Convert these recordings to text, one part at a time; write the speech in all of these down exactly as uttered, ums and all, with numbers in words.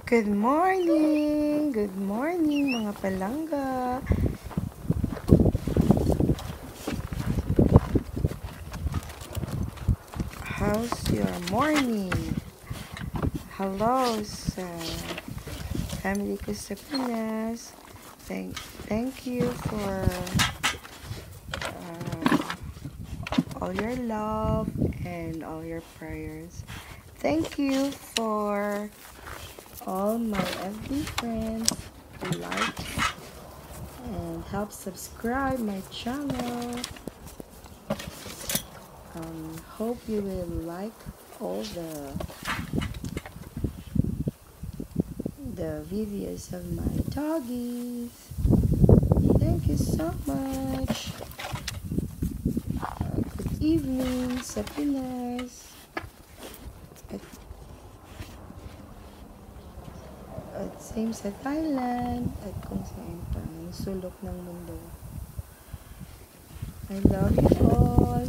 Good morning! Good morning mga palangga! How's your morning? Hello sa family ko sa Pinas. Thank, thank you for uh, all your love and all your prayers. Thank you for all my F B friends who like and help subscribe my channel. Um, hope you will like all the the videos of my doggies. Thank you so much. Uh, good evening sa Pinas. At, at same sa Thailand. At kung saan pa, ang sulok ng mundo. I love you all.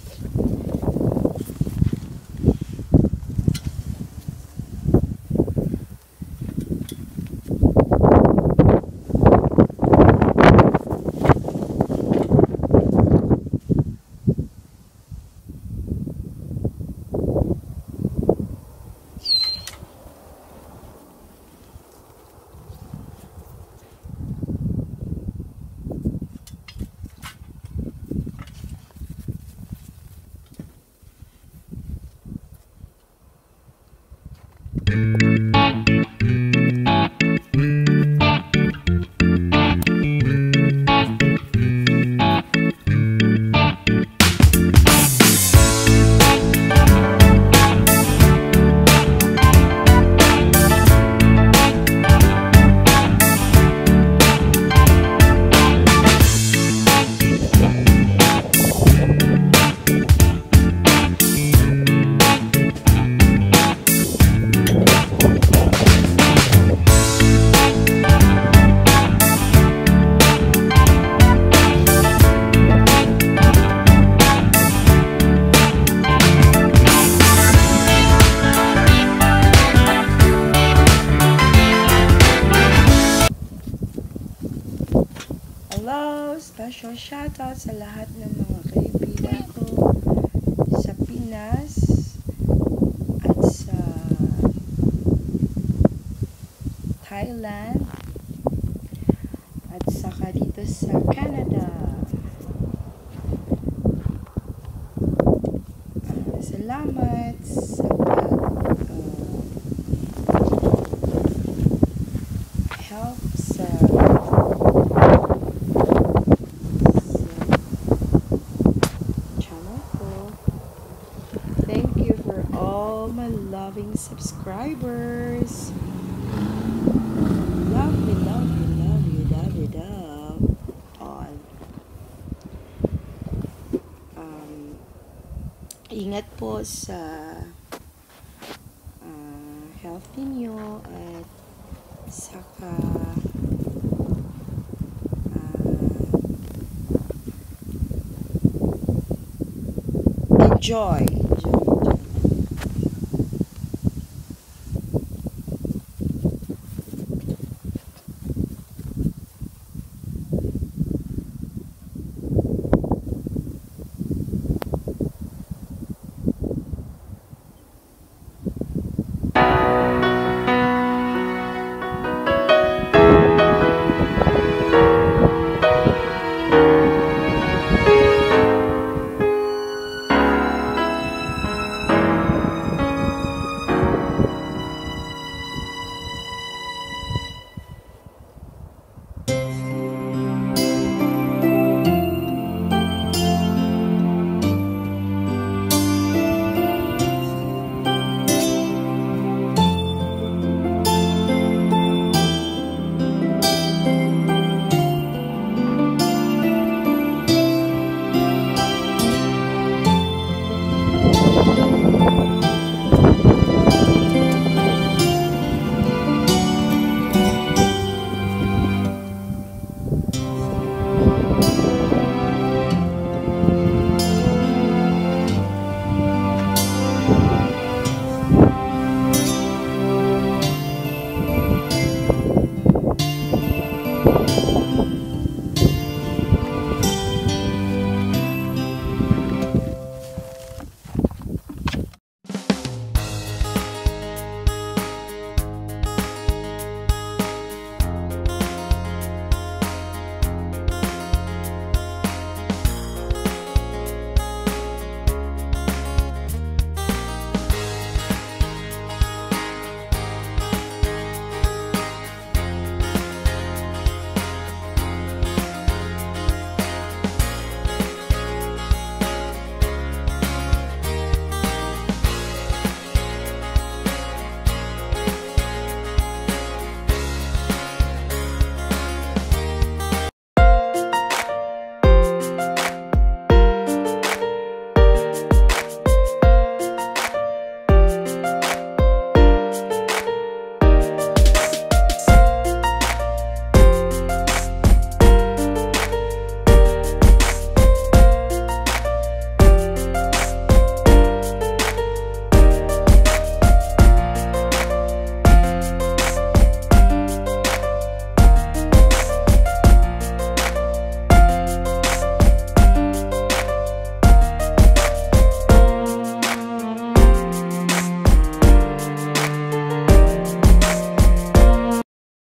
Hello! Special shoutout sa lahat ng mga kaibigan ko sa Pinas at sa Thailand at saka dito sa Canada. Uh, salamat sa pag uh, help sa loving subscribers. Love you, love you, love you, love you, love all. Um, ingat po sa uh, health ninyo at saka uh, enjoy